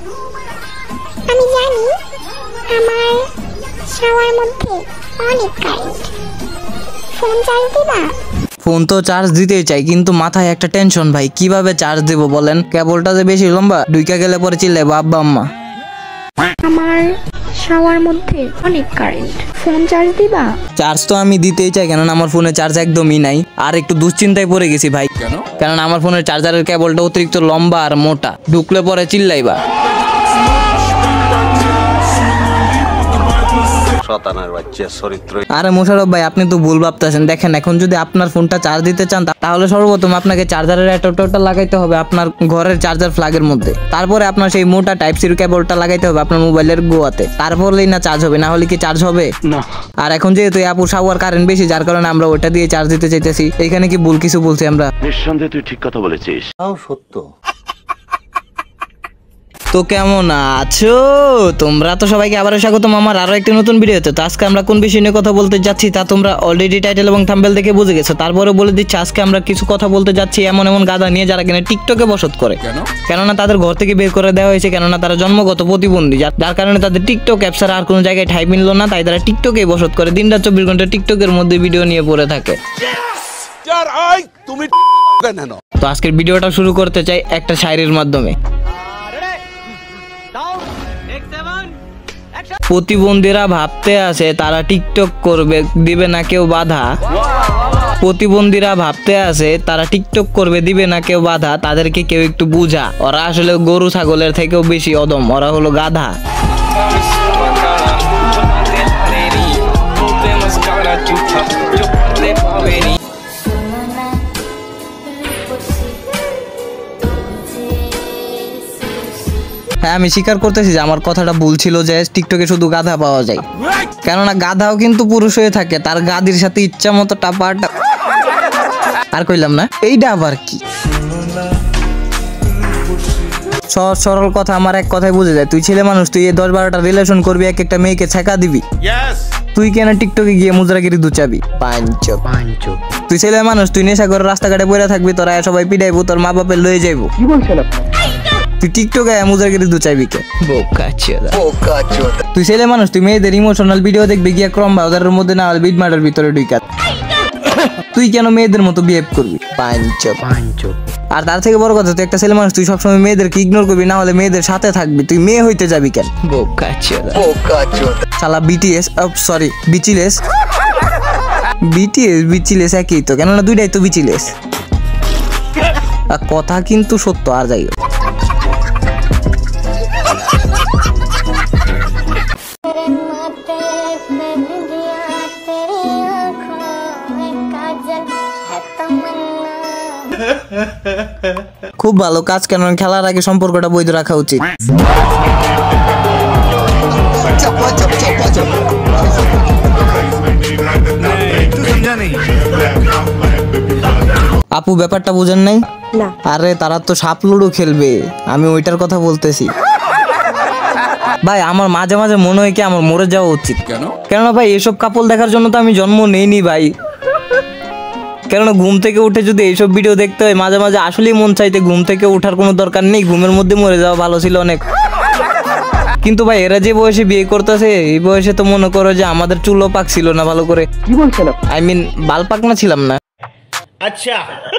আমি জানি আমার শাওয়ার মধ্যে অনেক কারেন্ট। ফোন চার্জ দিবা? ফোন তো চার্জ দিতেই চাই, কিন্তু মাথায় একটা টেনশন ভাই, কিভাবে চার্জ দেব বলেন? কেবলটা যে বেশি লম্বা, ঢুইকা গেলে পরে চিল্লাইবো আব্বা আম্মা। আমার শাওয়ার মধ্যে অনেক কারেন্ট, ফোন চার্জ দিবা? চার্জ তো আমি দিতেই চাই, কেননা আমার ফোনে চার্জ একদমই নাই। আর একটু দুশ্চিন্তায় পড়ে গেছি ভাই। কেন? আমার ফোনের চার্জারের কেবলটা অতিরিক্ত লম্বা আর মোটা, ঢুকলে পরে চিল্লাইবা। আরে মোশারফ ভাই, আপনি তো ভুল ভাবতেছেন। দেখেন, এখন যদি আপনার ফোনটা চার্জ দিতে চান, তাহলে সর্বপ্রথম আপনাকে চার্জারের অ্যাডাপ্টারটা লাগাইতে হবে আপনার ঘরের চার্জার প্লাগের মধ্যে। তারপরে আপনার সেই মোটা টাইপ সির কেবলটা লাগাইতে হবে আপনার মোবাইলের গোয়াতে। তারপরেই না চার্জ হবে, না হলে কি চার্জ হবে না। আর এখন যেহেতু আপুর শাওয়ার কারেন্ট বেশি, যার কারণে আমরা ওটা দিয়ে চার্জ দিতে চাইতেছি। এখানে কি ভুল কিছু বলছি আমরা? নিঃসন্দেহে তুই ঠিক কথা বলেছিস। তাও সত্য। তো কেমন আছো তোমরা? তো সবাইকে আবারও স্বাগতম আমার আরো একটি নতুন ভিডিওতে। তো আজকে আমরা কোন বিষয় নিয়ে কথা বলতে যাচ্ছি তা তোমরা অলরেডি টাইটেল এবং থাম্বনেল দেখে বুঝে গেছো। তারপরে বলে দিচ্ছি, আজকে আমরা কিছু কথা বলতে যাচ্ছি এমন এমন গাধা নিয়ে যারা কিনা টিকটকে বসত করে। কেননা তাদের ঘর থেকে বের করে দেওয়া হয়েছে, কেননা তারা জন্মগত প্রতিবন্ধী, যার কারণে তাদের টিকটক অ্যাপ ছাড়া আর কোনো জায়গায় ঠাঁই মিললো না। তাই তারা টিকটকেই বসত করে, দিনরাত 24 ঘন্টা টিকটকের মধ্যে ভিডিও নিয়ে পড়ে থাকে। তো আজকের ভিডিওটা শুরু করতে চাই একটা শায়রির মাধ্যমে। প্রতিবন্ধীরা ভাবতে আছে তারা টিকটক করবে, দিবে না কেউ বাধা। প্রতিবন্ধীরা ভাবতে আছে তারা টিকটক করবে, দিবে না কেউ বাধা। তাদেরকে কেউ একটু বুঝা, ওরা আসলে গরু ছাগলের থেকেও বেশি অদম, ওরা হলো গাধা। হ্যাঁ, আমি স্বীকার করতেছি যে আমার কথাটা ভুল ছিল, যে টিকটকে শুধু গাধা পাওয়া যায়। কেননা গাধাও কিন্তু পুরুষ হয়ে থাকে, তার গাদির সাথে ইচ্ছা মতো টাপাটা। আর কইলাম না, এইটা আবার কি? সহজ সরল কথা আমার এক কথায় বুঝে যায়। তুই ছেলে মানুষ, তুই 10-12টা রিলেশন করবি, এক একটা মেয়েকে ছেঁকা দিবি। তুই কেন টিকটকে গিয়ে মুজরাগিরি দুচাবি? পাঞ্চো। তুই ছেলে মানুষ, তুই নেশা করে রাস্তাঘাটে পড়ে থাকবি, তোরা সবাই পিটাইবো, তোর মা বাপের লয়ে যাইবো। কি বলছেন আপনি? তুই টিকটকে মুজারগিরি দু চাইবি কে? তুই ছেলে মানুষ, তুই মেয়েদের ইমোশনাল ভিডিও দেখবি গিয়া ক্রম বাজারের মধ্যে, না হলে বিট মার্ডার ভিতরে ঢুকা। তুই কেন মেয়েদের মতো বিহেভ করবি? পাঞ্চো। আর তার থেকে বড় কথা, তুই একটা ছেলে মানুষ, তুই সবসময় মেয়েদেরকে ইগনোর করবি, না হলে মেয়েদের সাথে থাকবি। তুই মেয়ে হইতে যাবি কেন? শালা বিটিএস, সরি বিচিলেস। বিচিলেস একই তো, কেননা দুইটাই তো বিচিলেস। কথা কিন্তু সত্য। আর যাই হোক, খুব ভালো কাজ, কেন খেলার আগে সম্পর্কটা বৈধ রাখা উচিত। আপু ব্যাপারটা বুঝেন নাই? আরে তারা তো সাপ লুডো খেলবে, আমি ওইটার কথা বলতেছি। ভাই আমার মাঝে মাঝে মনে হয় কি আমার মরে যাওয়া উচিত। কেননা ভাই এসব কাপল দেখার জন্য তো আমি জন্ম নেইনি ভাই। কেননা ঘুম থেকে উঠে যদি এইসব ভিডিও দেখতে হয়, মাঝে মাঝে আসলেই মন চাইতে ঘুম থেকে ওঠার কোনো দরকার নেই, ঘুমের মধ্যে মরে যাওয়া ভালো ছিল অনেক। কিন্তু ভাই এরা যে বয়সে বিয়ে করতেছে, এই বয়সে তো মনে করো যে আমাদের চুলও পাক ছিল না ভালো করে। কি বলছেন? আই মিন বাল পাক না ছিলাম না। আচ্ছা।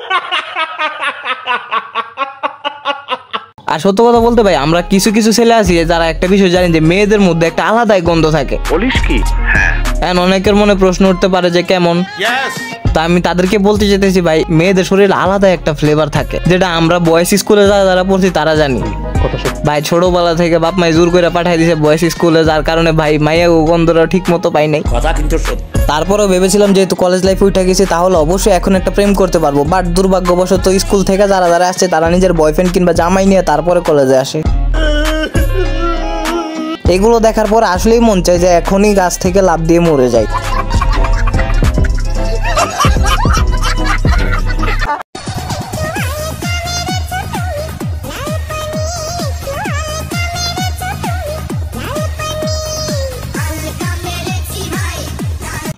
আর সত্য কথা বলতে ভাই, আমরা কিছু কিছু ছেলে আছি যারা একটা বিষয় জানি, যে মেয়েদের মধ্যে একটা আলাদাই গন্ধ থাকে। বলিস কি? হ্যাঁ, অনেকের মনে প্রশ্ন উঠতে পারে যে কেমন। তা আমি তাদেরকে বলতে যেতেছি ভাই, মেয়েদের শরীরে আলাদা একটা ফ্লেভার থাকে, যেটা আমরা বয়েজ স্কুলে যারা পড়ছি তারা জানি। ভাই ছোটবেলা থেকে বাপ মাই জোর করে পাঠাই দিছে বয়েজ স্কুলে, যার কারণে ভাই মাইয়া গন্ধটা ঠিক মতো পাই নাই। তারপরেও ভেবেছিলাম যেহেতু কলেজ লাইফে উঠে গেছি, তাহলে অবশ্যই এখন একটা প্রেম করতে পারবো। বাট দুর্ভাগ্যবশত স্কুল থেকে যারা যারা আসছে তারা নিজের বয়ফ্রেন্ড কিংবা জামাই নিয়ে তারপরে কলেজে আসে। এগুলো দেখার পর আসলেই মন চায় যে এখনই গাছ থেকে লাফ দিয়ে মরে যায়।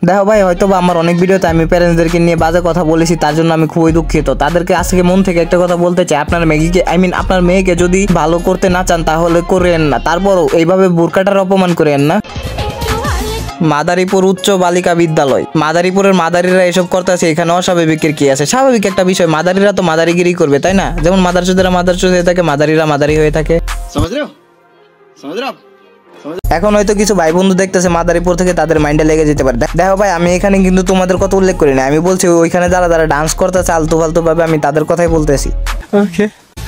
দেখো ভাই, হয়তো বা আমার অনেক ভিডিওতে আমি প্যারেন্টসদেরকে নিয়ে বাজে কথা বলেছি, তার জন্য আমি খুবই দুঃখিত। তাদেরকে আজকে মন থেকে একটা কথা বলতে চাই, আপনার মেয়েকে আপনার মেয়েকে যদি ভালো করতে না চান তাহলে করেন না, তারপরও এইভাবে বোরকাটার অপমান করেন না। মাদারীপুর উচ্চ বালিকা বিদ্যালয়, মাদারীপুরের মাদারিরা এসব করতেছে, এখানে অস্বাভাবিকের কি আছে? স্বাভাবিক একটা বিষয়, মাদারিরা তো মাদারিগিরি করবে, তাই না? যেমন মাদারচোদেরা মাদারচোদ হয়ে থাকে, মাদারিরা মাদারি হয়ে থাকে। এখন হয়তো কিছু ভাই বন্ধু দেখতেছে মাদারীপুর থেকে, তাদের মাইন্ডে লেগে যেতে পারে। দেখো ভাই, আমি এখানে কিন্তু তোমাদের কথা উল্লেখ করি না, আমি বলছি ওইখানে যারা যারা ডান্স করতেছে আলতু ফালতু ভাবে, আমি তাদের কথাই বলতেছি। ওকে,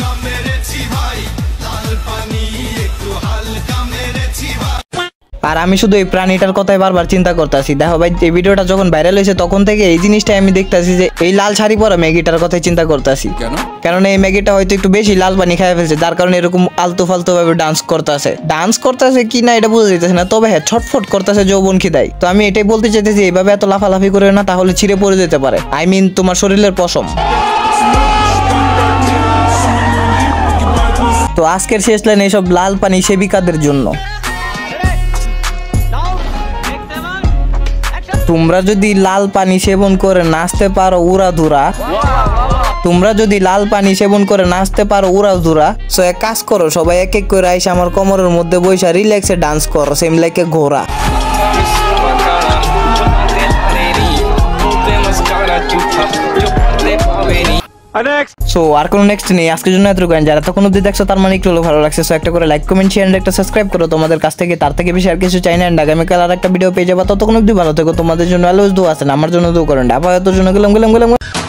আর আমি শুধু এই প্রাণীটার কথাই বারবার চিন্তা করতেছি। দেখো ভাই, এই ভিডিওটা যখন ভাইরাল হয়েছে তখন থেকে এই জিনিসটাই আমি দেখতেছি যে এই লাল শাড়ি পরা ম্যাগিটার কথাই চিন্তা করতেছি। কারণ এই ম্যাগিটা হয়তো একটু বেশি লাল পানি খাই ফেলছে, যার কারণে এরকম আলতু ফালতু ভাবে ডান্স করতেছে কি না এটা বোঝা যাইতেছে না, তবে হ্যাঁ ছটফট করতেছে যৌবন খিদায়। তো আমি এটাই বলতে চাইতেছি, এইভাবে এত লাফালাফি করে না, তাহলে ছিঁড়ে পড়ে যেতে পারে, তোমার শরীরের পশম। তো আজকের শেষ লাইন এইসব লাল পানি সেবিকাদের জন্য। তোমরা যদি লাল পানি সেবন করে নাচতে পারো উড়াধুরা, সো এক কাজ করো, সবাই এক এক করে আইসা আমার কোমরের মধ্যে বইসা রিল্যাক্সে ডান্স করো, সেম লাইক এ ঘোড়া। সো আর কোনো নেক্সট নেই, আজকের জন্য এতটুকু। যারা তখন অব্দি দেখছো তার মানে একটু ভালো লাগছে, সো একটা করে লাইক কমেন্ট শেয়ার একটা সাবস্ক্রাইব করো। তোমাদের কাছ থেকে তার থেকে বেশি আর কিছু চাই না। আগামীকাল আর একটা ভিডিও পেয়ে যাবো, ততক্ষণ অব্দি ভালো থেকো। তোমাদের জন্য অলওয়েজ দোয়া আছে, আমার জন্য দোয়া করেন। আপাতত জন্য গেলাম।